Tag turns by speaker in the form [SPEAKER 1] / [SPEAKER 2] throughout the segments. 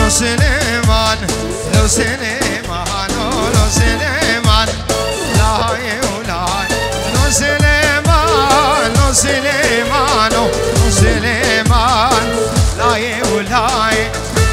[SPEAKER 1] لو سليمان لو سليمان لو سليمان لا يولاي لو سليمان لو سليمان لو سليمان لا يولاي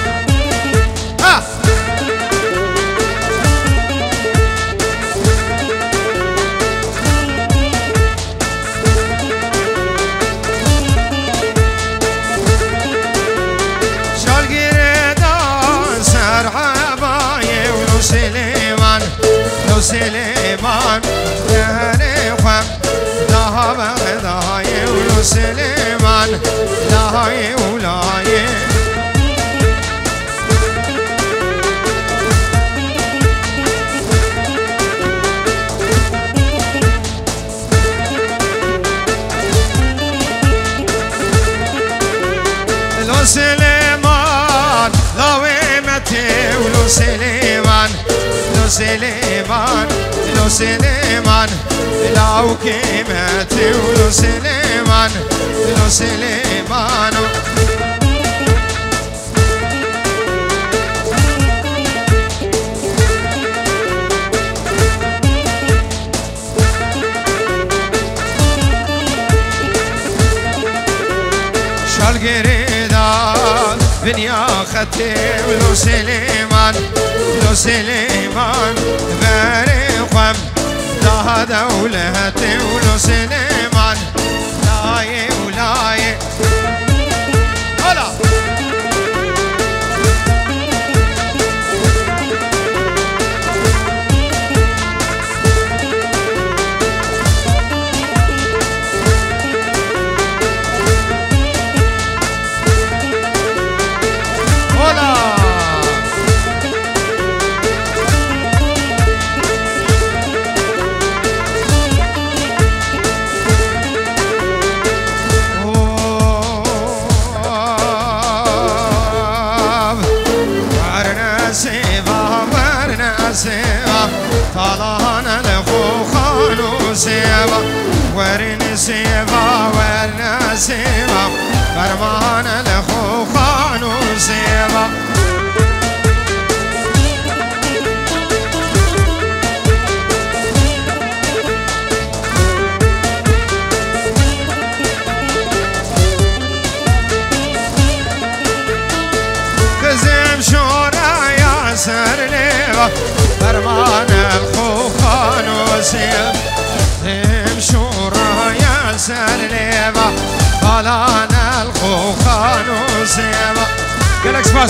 [SPEAKER 1] سليمان يا خم ذهب غداي ولو سليمان لا ولاي لو سليمان لا ويمتي ولو سليمان لو سليمان لو سليمان لو كيمتي ولو سليمان لو سليمان شال قريدان بنيا ختي ولو سليمان لو سليمان بارقم لا دولتي ولو سليمان لاي ولاي هلا طالان الخوخان وسيبا ورن سيبا ورن سيبا فرمان الخوخان وسيبا كزم شورا يا سر ليبا فرمان الخوخان وسيب امشورا يا سليبا فلان الخوخان وسيب قالك سباس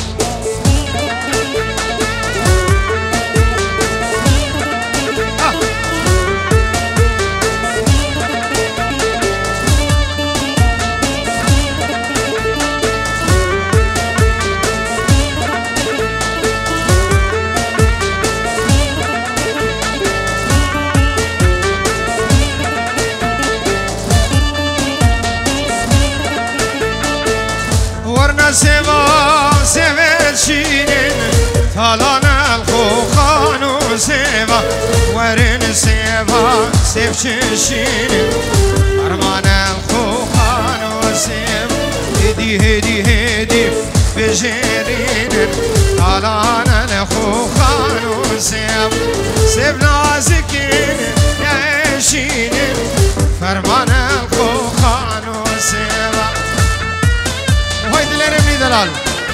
[SPEAKER 1] سوا سويت شينين طالان الخوخان وسيبا ورن سيبا سيف شينين فرمان الخوخان وسيب هدي هدي هدي بجيرين طالان الخوخان وسيب سيب نازكين يا شينين فرمان الخوخان وسيبا وهيد اللي رمي دلال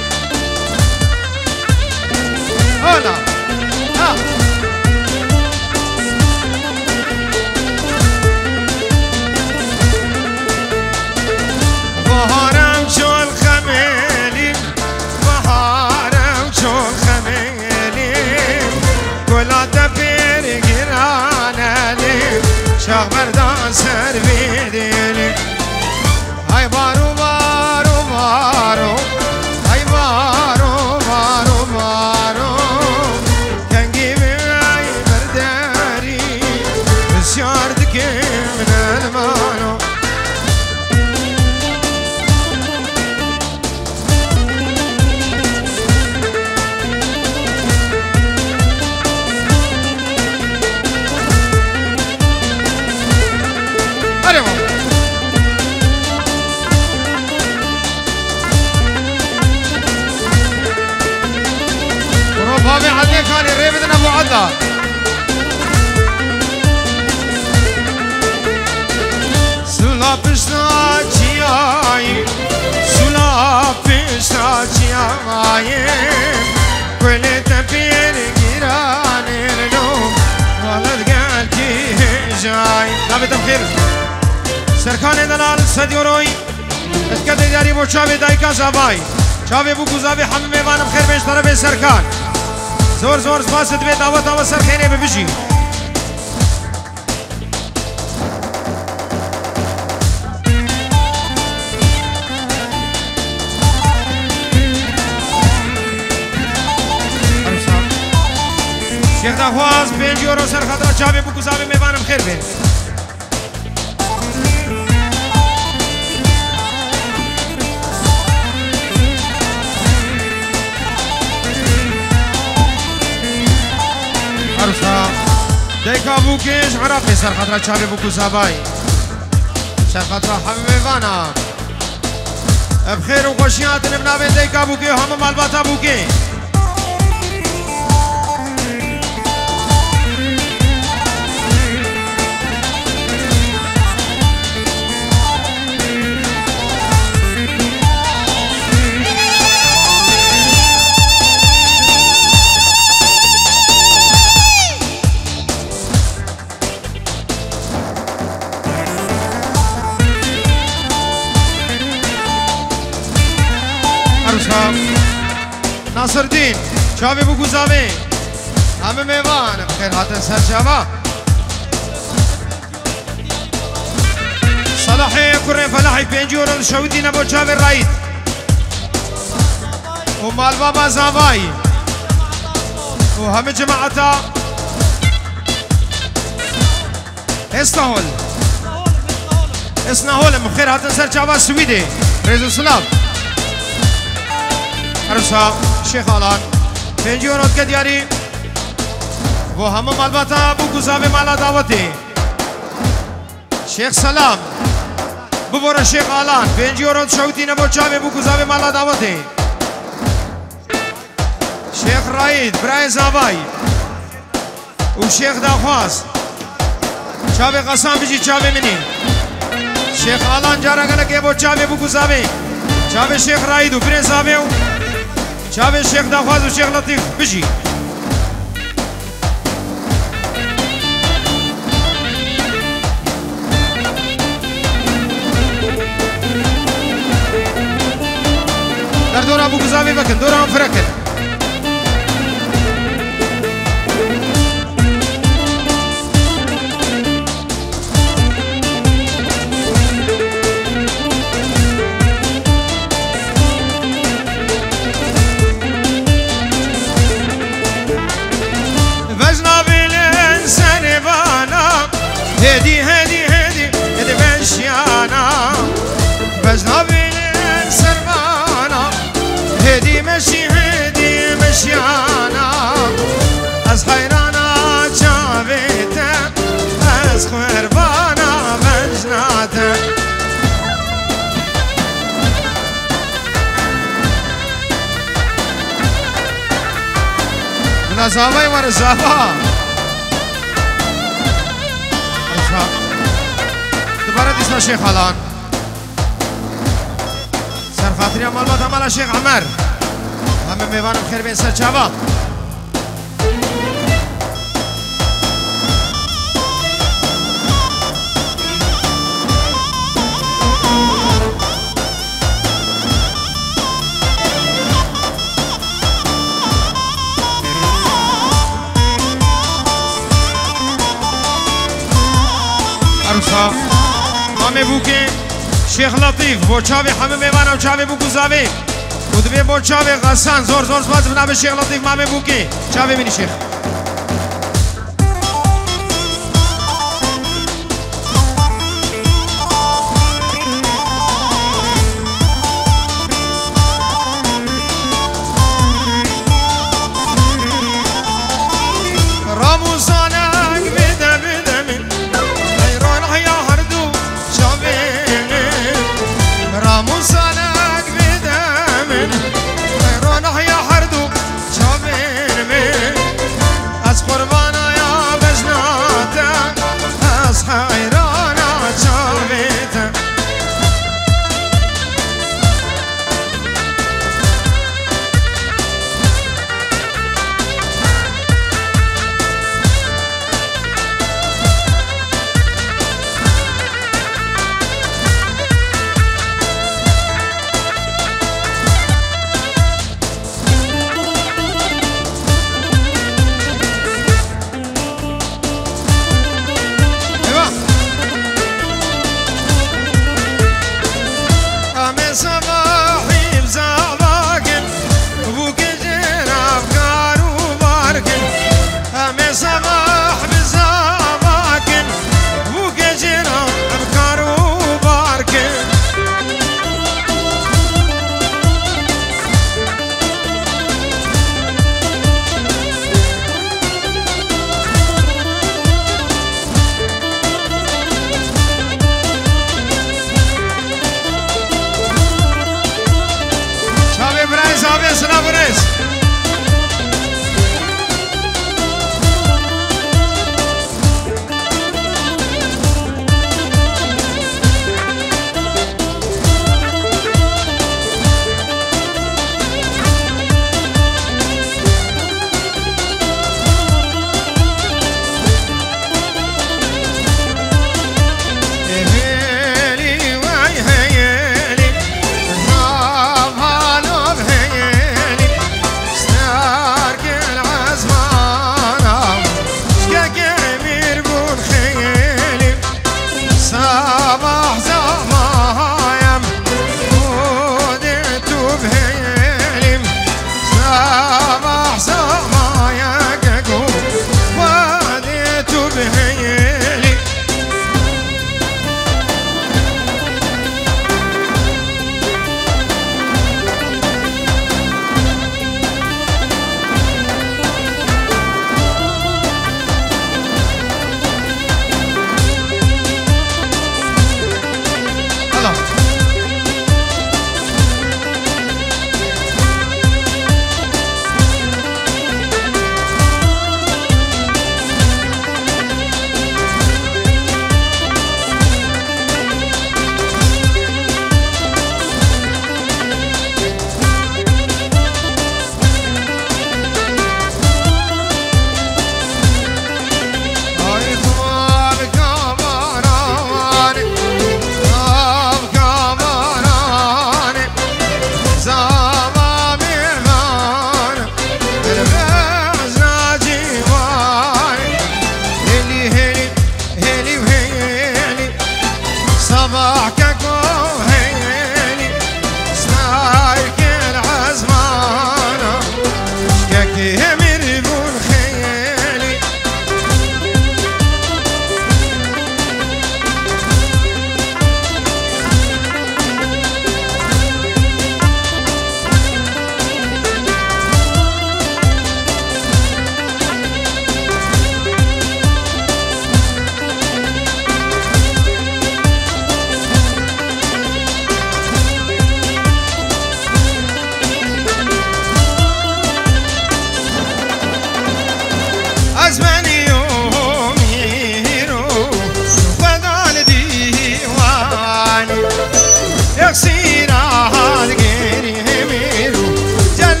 [SPEAKER 1] هلا ها بهارم شول خميلي بهارم شول خميلي كلها بير جيرانالي شاغ بردان سر بيديلي هاي بارو بارو بارو هاي بارو بارو بارو تنجي بي برداري بسيار دكي من المانو الله سولا پشتا چیایی سولا پشتا چیایی کلی تپیر گیرانی رو والد گلکی جای نبیتم خیر سرکان دلال سدیوروی اتکت دیاری بو چاوی دایکا زبای چاوی بو گوزاوی همه میوانم خیر بینش طرف سرکان زور زور سپاست بی دعوت آوه سرکینه ببیجی شیخ دخواست 5 یورو سر خطر چاوی بو گوزاوی میوانم خیر بین دیکا بوکش عراقی سر خطره چاوی بوکو زبای سر خطره حبیب وانا بخیر و خوشیات نبنابین دیکا بوکی همه مالباتا بوکی ناصر الدین چاوی بو گوزاوی همه میوان بخیر هاتن سر چاوا صلاحی کرن فلاحی 5 یورو شودی نبو چاوی رایت و مال بابا زاوای و همه جماعتا استهول بخیر هاتن سر چاوا سویده رزو سلام عروسا شیخ آلان 5 یورو که دیاری و همه مالباتا بو گوزاوی مالا دعوتی شیخ سلام ببور شیخ آلان 5 یورو شوتی نبو چاوی بو گوزاوی مالا دعوتی شیخ راید برای زاوای و شیخ دخواست چاوی قسم بجی چاوی منی شیخ آلان جارگنه که بو چاوی بو گوزاوی چاوی شیخ راید و برای زاوی چاوی شیخ دخواست و شیخ لطیف بجی در دور ابو گزاوی بکن دور هم فرکن هدي هدي هدي هدي مشيانا بجنا بين سربانا هدي مشي هدي مشيانا از حيرانا جابيتا از خربانا بجناتا من الزاوية ورا الزاوية دوباره دیسنا شیخ آلان سر خاطری مالبات همالا شیخ عمر همه میوانم خیر بین سر چاوا عروسا مامه بوکه شیخ لطیف بو چاوی همه میوانه و چاوی بو گوزاوی و دوی بو چاوی غسان زور زور سپاس بنابه شیخ لطیف مامه بوکه چاوی بینی شیخ غير